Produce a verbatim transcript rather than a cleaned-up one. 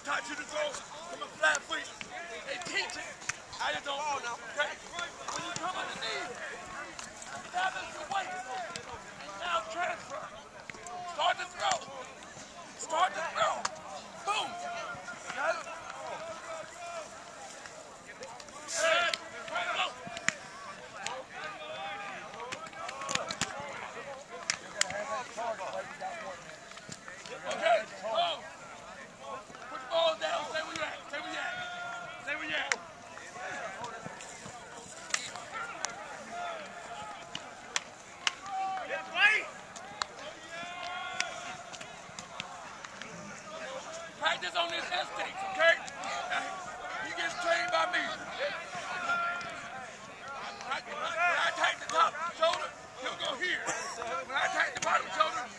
taught you to throw from a flat foot. They teach it. I just don't know now. Okay? When you come underneath, establish your weight. And now transfer. Start to throw. Start to throw. Boom. Got it? Hey, right up. Okay, go. Put the ball down. Stay where you at. Stay where you at. Stay where you at. Practice on his instincts, okay? He gets trained by me. When I, when I attack the top shoulder, he'll go here. When I attack the bottom shoulder,